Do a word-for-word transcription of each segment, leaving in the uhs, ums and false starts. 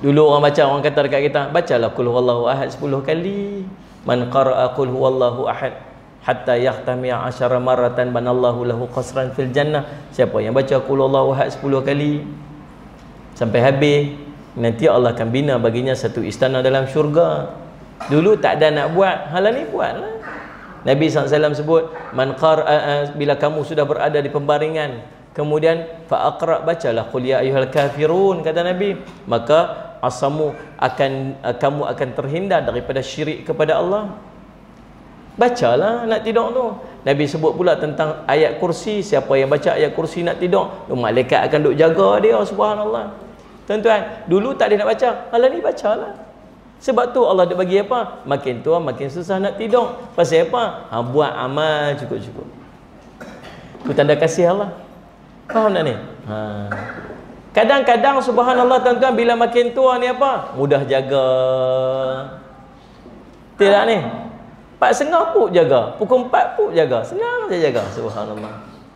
Dulu orang baca, orang kata dekat kita, bacalah qul huwallahu ahad sepuluh kali. Man qara'a qul huwallahu ahad hatta yahtami asyara maratan banallahu lahu qasran fil jannah. Siapa yang baca qul huwallahu ahad sepuluh kali sampai habis, nanti Allah akan bina baginya satu istana dalam syurga. Dulu tak ada nak buat, hala ni buatlah. Nabi sallallahu alaihi wasallam sebut, man qara'a, bila kamu sudah berada di pembaringan, kemudian fa aqra, bacalah qul ya ayyuhal kafirun, kata Nabi, maka asamu akan kamu akan terhindar daripada syirik kepada Allah. Bacalah nak tidur tu. Nabi sebut pula tentang ayat kursi, siapa yang baca ayat kursi nak tidur, malaikat akan duk jaga dia, subhanallah. Tuan-tuan, dulu tak ada nak baca, hala ni bacalah. Sebab tu Allah dia bagi apa? Makin tua makin susah nak tidur. Pasal apa? Ha, buat amal cukup-cukup. Itu tanda kasih Allah. Faham tak ni? Ha. Kadang-kadang subhanallah tuan-tuan, bila makin tua ni apa? Mudah jaga. Tidak ni? Empat setengah pun jaga, pukul empat pun jaga, senang je jaga, subhanallah.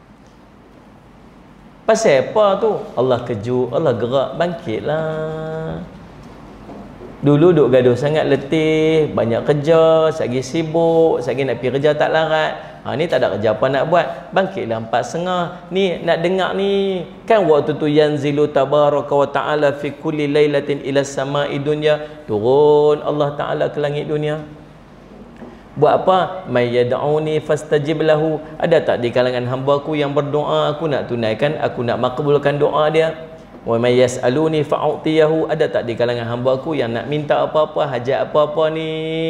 Pasal apa tu? Allah kejut, Allah gerak, bangkitlah. Dulu duk gaduh sangat, letih, banyak kerja, sagi sibuk, sagi nak pergi kerja tak larat. Ha, ni tak ada kerja apa nak buat, bangkitlah empat setengah. Ni nak dengar ni, kan waktu tu yanzilu tabaraka wa ta'ala fi kulli lailatin ila sama'i dunya, turun Allah Ta'ala ke langit dunia. Buat apa? May yad'uni fastajib lahu. Ada tak di kalangan hamba-Ku yang berdoa, aku nak tunaikan, aku nak makbulkan doa dia. Wa may yas'aluni fa'utiyahu. Ada tak di kalangan hamba-Ku yang nak minta apa-apa, hajat apa-apa ni?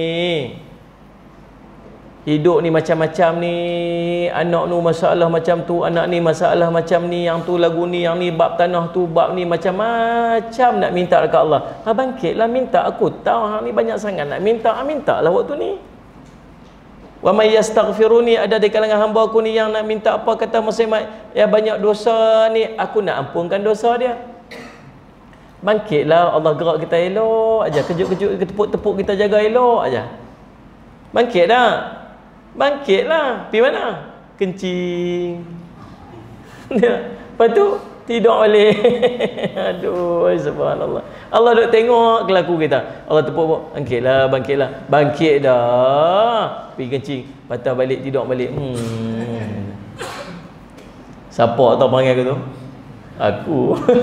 Hidup ni macam-macam ni, anak nu masalah macam tu, anak ni masalah macam ni, yang tu lagu ni, yang ni bab tanah tu, bab ni macam-macam nak minta dekat Allah. Ha, bangkitlah minta, aku tahu hang ni banyak sangat nak minta, ha, mintalah waktu ni. Wa may yastaghfiruni, ada di kalangan hamba aku ni yang nak minta apa, kata muslimat, ya banyak dosa ni, aku nak ampunkan dosa dia. Bangkitlah, Allah gerak kita elok aja, kejut-kejut, tepuk-tepuk kita jaga elok aja. Bangkit dah. Bangkitlah. Pergi mana? Kencing. Lepas tu tidur balik. Aduh, subhanallah. Allah duk tengok kelaku kita. Allah tepuk, bangkitlah, bangkitlah. Bangkit dah. Pergi kencing, patah balik, tidur balik. Hmm. Siapa tahu panggil aku tu? Aku.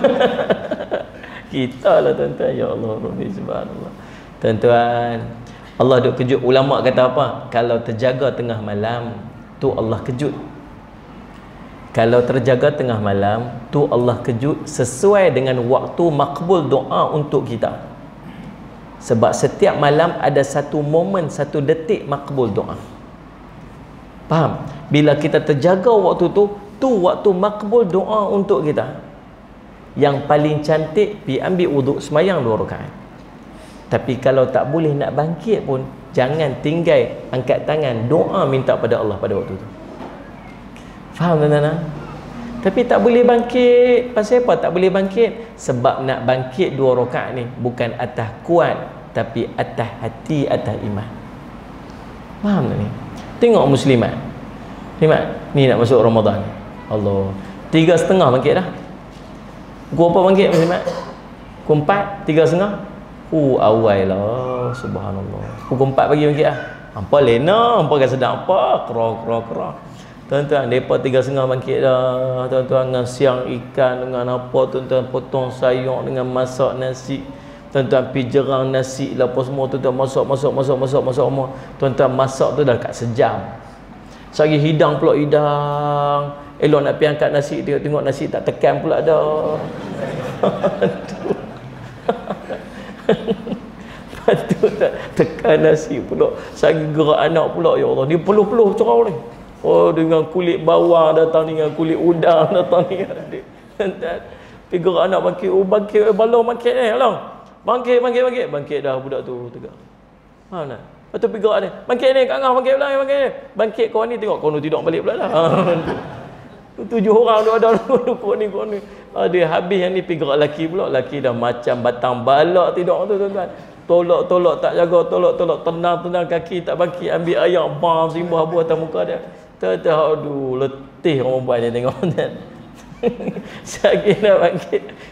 Kita lah tuan-tuan. Ya Allah, Rabbi, subhanallah. Tuan-tuan, Allah duk kejut. Ulama kata apa? Kalau terjaga tengah malam, tu Allah kejut. Kalau terjaga tengah malam, tu Allah kejut sesuai dengan waktu makbul doa untuk kita. Sebab setiap malam ada satu momen, satu detik makbul doa. Faham? Bila kita terjaga waktu tu, tu waktu makbul doa untuk kita. Yang paling cantik, pi ambil wuduk, semayang dua rakaat. Tapi kalau tak boleh nak bangkit pun, jangan tinggal angkat tangan, doa minta pada Allah pada waktu tu. Faham tuan-tuan? Tapi tak boleh bangkit. Pasal apa tak boleh bangkit? Sebab nak bangkit dua rakaat ni bukan atas kuat, tapi atas hati, atas iman. Faham tak ni? Tengok muslimat. Muslimat, ni nak masuk Ramadan. Allah. Tiga setengah bangkit dah. Pukul apa bangkit muslimat? Pukul empat, tiga setengah. Oh, awal lah, subhanallah. Pukul empat pagi bangkit lah. Hampa lena, hampa kan sedang apa? Kerah, kerah, kerah. Tuan-tuan, mereka tiga setengah bangkit dah. Tuan-tuan, dengan siang ikan, dengan apa, tuan-tuan, potong sayur, dengan masak nasi. Tuan-tuan, pergi jerang nasi lah, apa semua. Tuan-tuan, masak, masak, masak, masak, masak semua. Tuan-tuan, masak tu dah dekat sejam. Sehari hidang pula, hidang. Elok nak pergi angkat nasi, tengok-tengok nasi tak tekan pula dah. Patut tak tekan nasi pula. Sagi gerak anak pula, ya Allah. Dia peluh-peluh cerau ni. Oh, dengan kulit bawang datang ni, dengan kulit udang datang ni. Pergi gerak anak bangkit. Oh, bangkit. Eh, balong bangkit ni. Alang. Bangkit, bangkit, bangkit. Bangkit dah budak tu tegak. Faham tak? Lepas tu pergi gerak ni. Bangkit ni, kat ngah bangkit pula. Bangkit ni. Bangkit kawan ni, tengok kawan tu tidur balik pula dah. Tujuh orang tu ada kawan ni, kawan ni. Ah, dia habis yang ni pergi gerak laki pula. Laki dah macam batang balak tidur tu, tuan-tuan. Tolak-tolak tak jaga, tolak-tolak tenang-tenang kaki tak bangkit, ambil air bam simbah buah atas muka dia. Tuan-tuan, aduh, letih orang buat dia tengok. Sagi nak bangkit,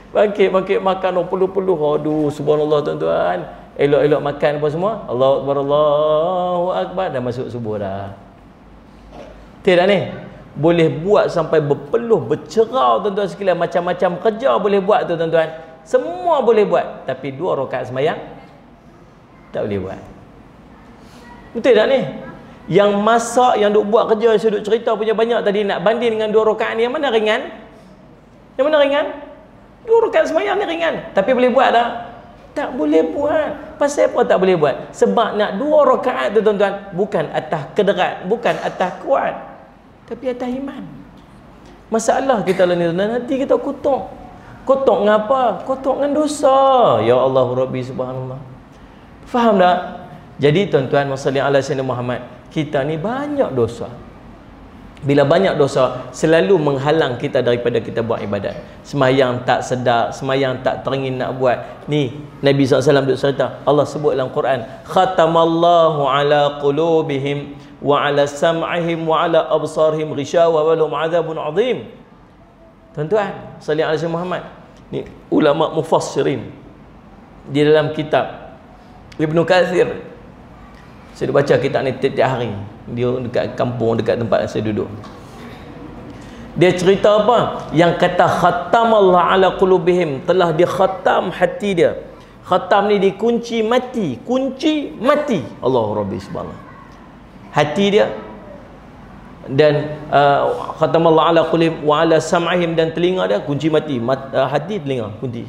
Bangkit-bangkit makan puluh-puluh. Aduh, subhanallah tuan-tuan. Elok-elok makan apa semua. Allahu Akbar, Allahu Akbar. Dah masuk subuh dah. Tidak ni? Boleh buat sampai berpeluh, bercerau tuan-tuan sekalian. Macam-macam kerja boleh buat tu tuan-tuan. Semua boleh buat. Tapi dua rakaat sembahyang tak boleh buat. Betul tak ni? Yang masak, yang duk buat kerja, yang saya duk cerita punya banyak tadi, nak banding dengan dua rakaat ni, yang mana ringan? Yang mana ringan? Dua rakaat sembahyang ni ringan. Tapi boleh buat tak? Tak boleh buat. Pasal apa tak boleh buat? Sebab nak dua rakaat tu tuan-tuan, bukan atas kederat, bukan atas kuat, tapi atas iman. Masalah kita lah ni tuan-tuan, nanti kita kotok. Kotok dengan apa? Kotok dengan dosa. Ya Allah Rabbi subhanallah. Faham tak? Jadi tuan-tuan, masalah ala sayyidina Muhammad, kita ni banyak dosa. Bila banyak dosa, selalu menghalang kita daripada kita buat ibadat. Semayang tak sedap, semayang tak teringin nak buat. Ni Nabi sallallahu alaihi wasallam duk cerita, Allah sebut dalam Quran, khatamallahu ala qulubihim wa ala sam'ihim wa ala absarihim ghishawa wa lahum adzabun azim. Tuan-tuan, salli alaihi Muhammad. Ni ulama mufassirin di dalam kitab Ibnu Katsir. Saya baca kitab ni tiap-tiap hari. Dia dekat kampung, dekat tempat saya duduk. Dia cerita apa? Yang kata khatamallahu ala qulubihim, telah dia khatam hati dia. Khatam ni dikunci mati, kunci mati. Allahu Rabbi subhanahu. Hati dia. Dan uh, khatamallahu ala qulubihim wa ala sam'ihim, dan telinga dia kunci mati. Mat, uh, hati telinga kunci.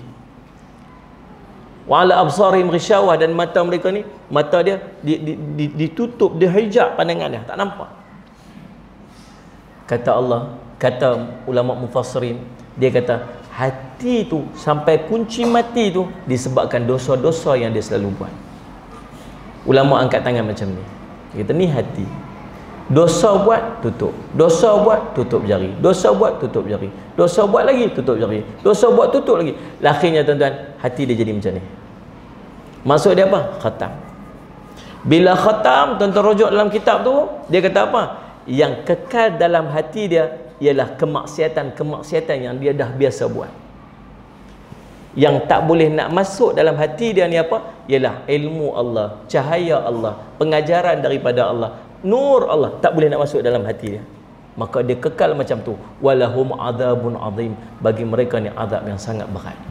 Wa ala absarihim ghishawah, dan mata mereka ni, mata dia di, di, di, ditutup, dihijab pandangan dia, tak nampak. Kata Allah, kata ulama mufassirin, dia kata hati tu sampai kunci mati tu disebabkan dosa-dosa yang dia selalu buat. Ulama angkat tangan macam ni. Dia kata ni hati. Dosa buat, tutup. Dosa buat, tutup jari. Dosa buat, tutup jari. Dosa buat lagi, tutup jari. Dosa buat, tutup lagi. Akhirnya tuan-tuan, hati dia jadi macam ni. Maksud dia apa? Khatam. Bila khatam, tuan-tuan rujuk dalam kitab tu, dia kata apa? Yang kekal dalam hati dia ialah kemaksiatan-kemaksiatan yang dia dah biasa buat. Yang tak boleh nak masuk dalam hati dia ni apa? Ialah ilmu Allah, cahaya Allah, pengajaran daripada Allah, nur Allah, tak boleh nak masuk dalam hati dia. Maka dia kekal macam tu. Walahum adzabun azim, bagi mereka ni azab yang sangat berat.